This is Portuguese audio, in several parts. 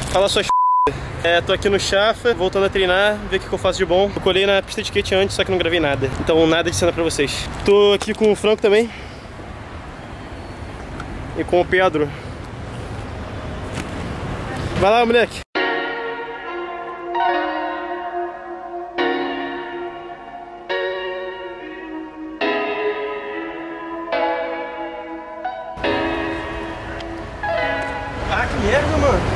Fala suas tô aqui no Chafa, voltando a treinar, ver o que eu faço de bom. Eu colei na pista de skate antes, só que não gravei nada. Então nada de cena pra vocês. Tô aqui com o Franco também. E com o Pedro. Vai lá, moleque. Ah, que merda, mano.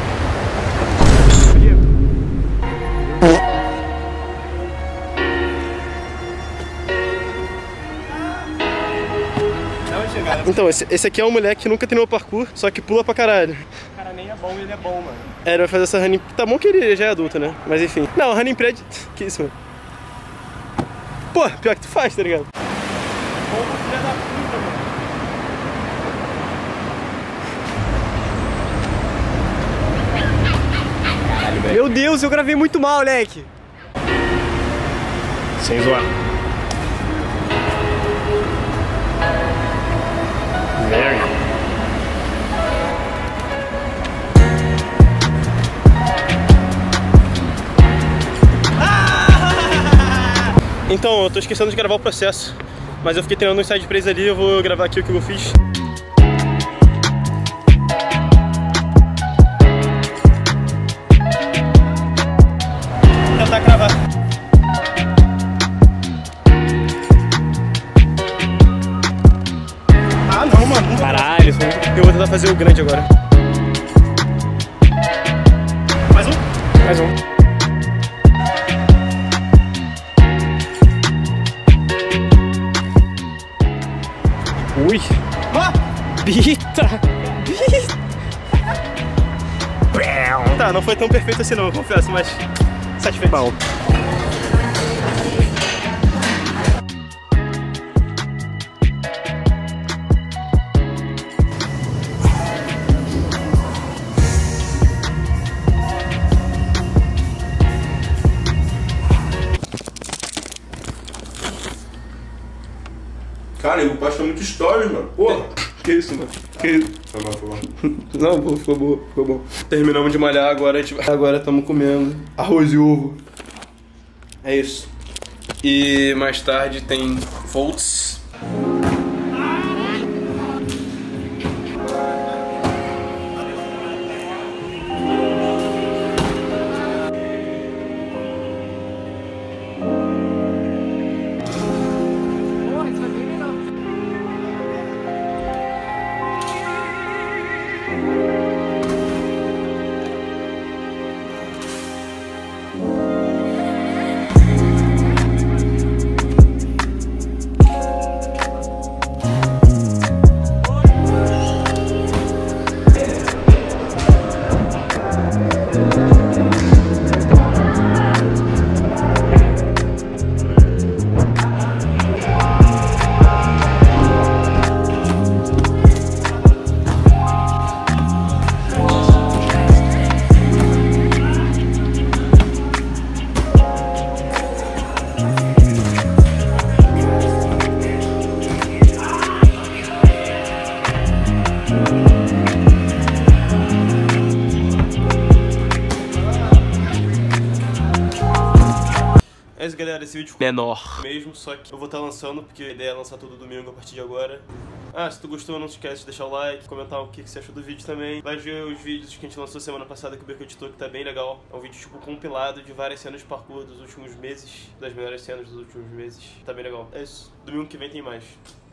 Então, esse aqui é um moleque que nunca treinou parkour, só que pula pra caralho. O cara nem é bom, ele é bom, mano. Ele vai fazer essa running... Tá bom que ele já é adulto, né? Mas enfim. Não, running prédio... Que isso, mano? Pô, pior que tu faz, tá ligado? Bom, filha da puta, mano. Caralho, velho. Meu Deus, eu gravei muito mal, moleque. Sem zoar. Então, eu tô esquecendo de gravar o processo, mas eu fiquei treinando no side praise ali, eu vou gravar aqui o que eu fiz. Vou tentar gravar. Ah não, mano. Caralho, eu vou tentar fazer o grande agora. Mais um? Mais um. Ui! Ah! Bita! Tá, não foi tão perfeito assim não, eu confesso, mas satisfeito. Bom. Cara, eu posto muito stories, mano. Porra. Que isso, mano? Que isso? Foi mal, foi mal. Não, boa, ficou bom, ficou bom. Terminamos de malhar, agora estamos comendo arroz e ovo. É isso. E mais tarde tem Volts. É isso, galera, esse vídeo ficou Menor. mesmo, só que eu vou estar lançando, porque a ideia é lançar todo domingo a partir de agora. Ah, se tu gostou, não se esquece de deixar o like, comentar o que você achou do vídeo também. Vai ver os vídeos que a gente lançou semana passada que o Beco editou, que tá bem legal. É um vídeo tipo compilado de várias cenas de parkour dos últimos meses, das melhores cenas dos últimos meses. Tá bem legal. É isso, domingo que vem tem mais.